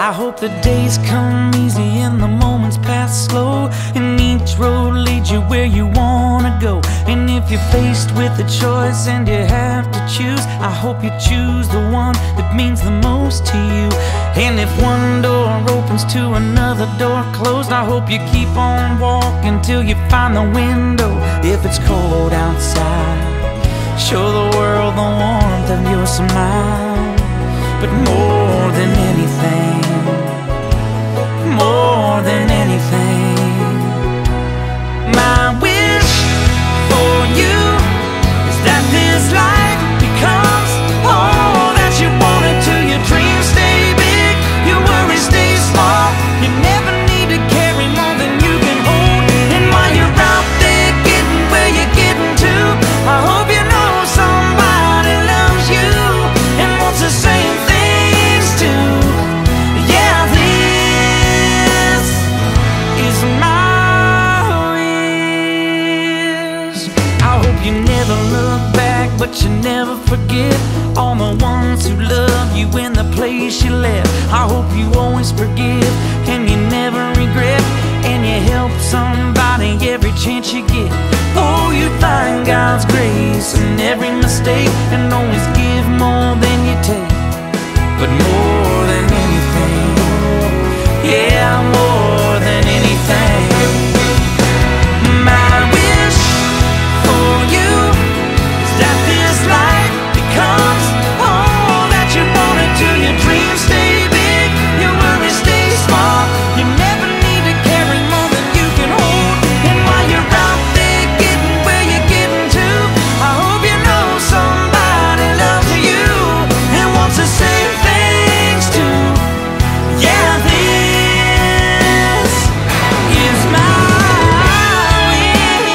I hope the days come easy and the moments pass slow, and each road leads you where you wanna go. And if you're faced with a choice and you have to choose, I hope you choose the one that means the most to you. And if one door opens to another door closed, I hope you keep on walking till you find the window. If it's cold outside, show the world the warmth of your smile. But more than anything, more than anything, my wish for you is that this life becomes all that you want it to. Your dreams stay big, your worries stay small. You never need to carry more than you can hold. And while you're out there getting where you're getting to, I hope you know somebody loves you and wants the same things too. Yeah, this is my wish. I hope you never look back, but you never forget all the ones who love you in the place you left. I hope you always forgive and you never regret, and you help somebody every chance you get. Oh, you find God's grace in every mistake, and always give more than you take. But more than anything, yeah, more than anything, my wish for you is that this life becomes all that you want it to. Your dreams stay big, your worries stay small. You never need to carry more than you can hold. And while you're out there getting where you're getting to, I hope you know somebody loves you and wants the same things too. Yeah, this is my wish.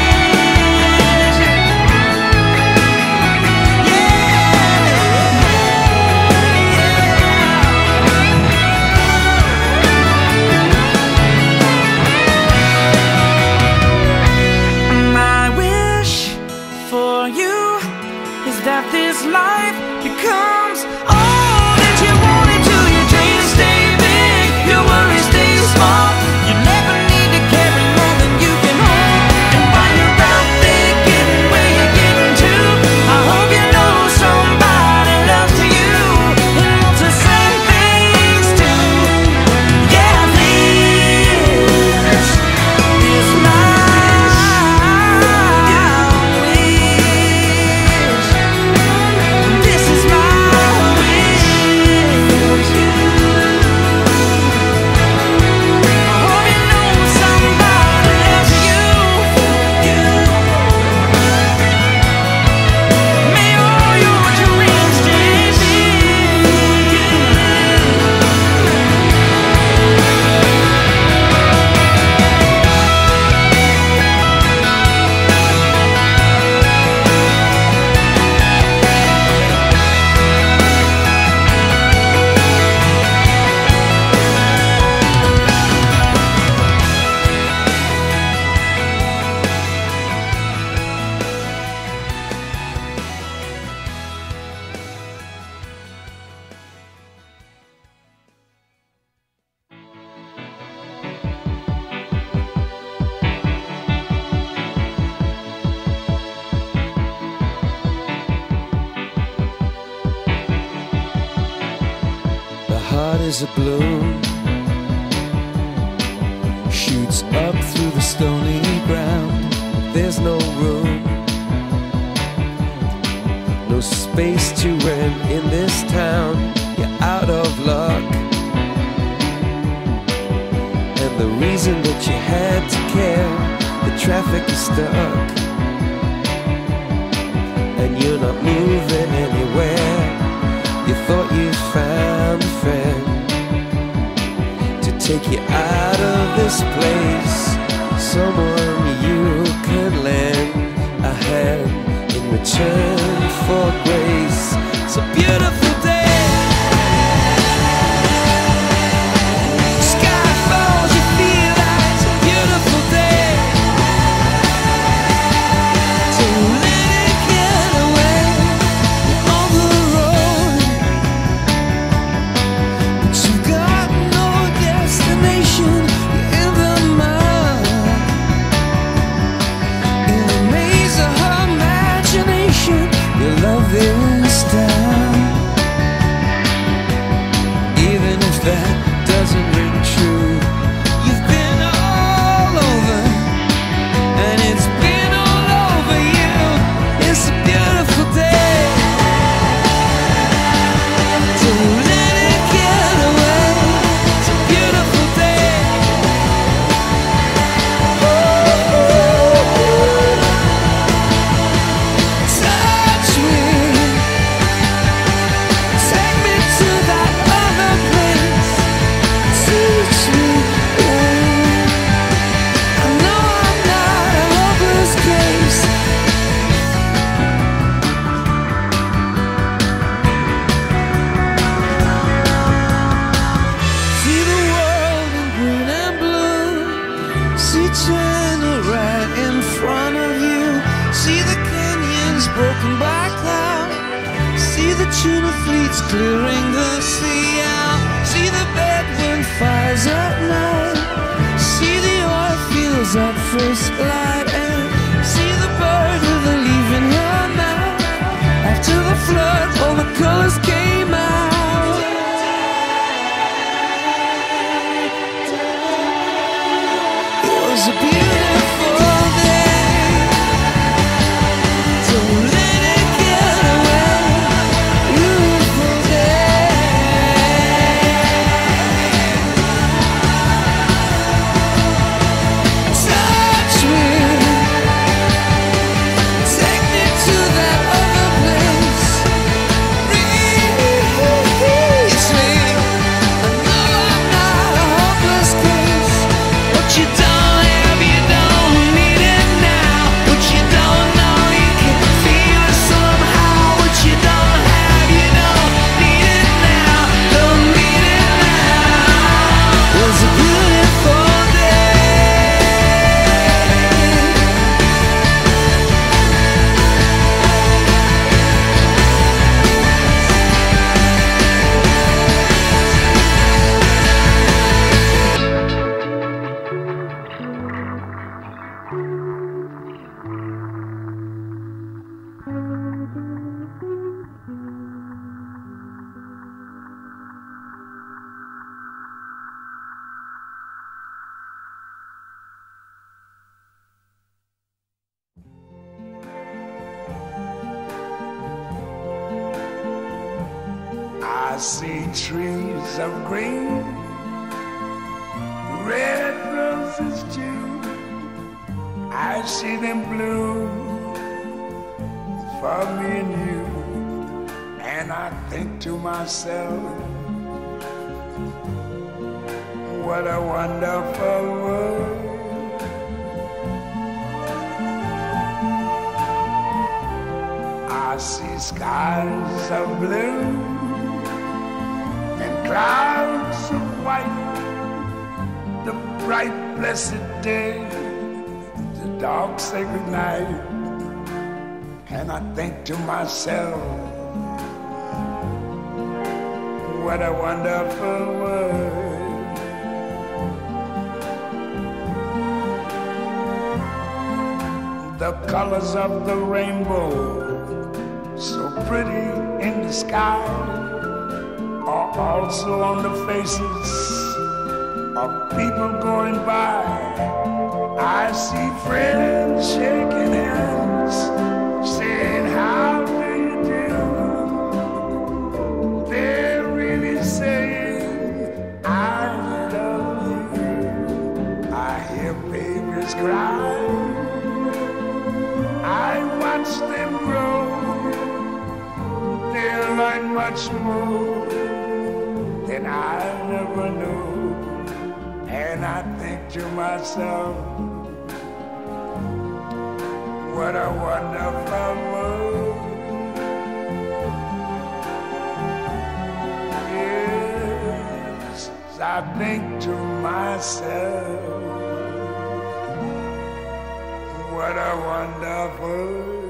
My wish for you is that this life becomes all that you want it to. Your dreams stay big, your worries stay small. You never need to carry more than you can hold. And while you're out there getting where you're getting to, I hope you know somebody loves you and wants the same things too. Yeah, this is my wish. This is my wish. I hope you know somebody loves you. May all your dreams stay big. The heart is a balloon, shoots up through the stony ground. There's no room, no space to rent in this town. You're out of luck, and the reason that you had to care, the traffic is stuck, and you're not moving anywhere. You thought you found a friend to take you out of this place, someone you could lend a hand in return for grace. It's a beautiful day, sky falls, you feel like it's a beautiful day. So let it get away on the road, but you got the tuna fleets clearing the sea out. See the bedroom fires at night. See the oil fields at first light. And see the bird with a leaf in her mouth. After the flood, all the colors came out. It was a beautiful day. Don't let it get away. Beautiful day. Touch me. Take me to that other place. Reach me. I know I'm not a hopeless case. What you don't have, you don't need it now. What you don't know, you can feel it somehow. What you don't have, you don't need it now. Don't need it now. It was a beautiful day. I see trees of green, red roses too. I see them bloom for me and you. And I think to myself, what a wonderful world. I see skies of blue and clouds of white, the bright blessed day, the dark sacred night. And I think to myself, what a wonderful world. The colors of the rainbow, so pretty in the sky, are also on the faces of people going by. I see friends shaking hands, saying, how do you do? They're really saying, I love you. I hear babies cry, I watch them grow. They'll learn much more than I never knew. And I think to myself, what a wonderful world. Yes, I think to myself, what a wonderful world.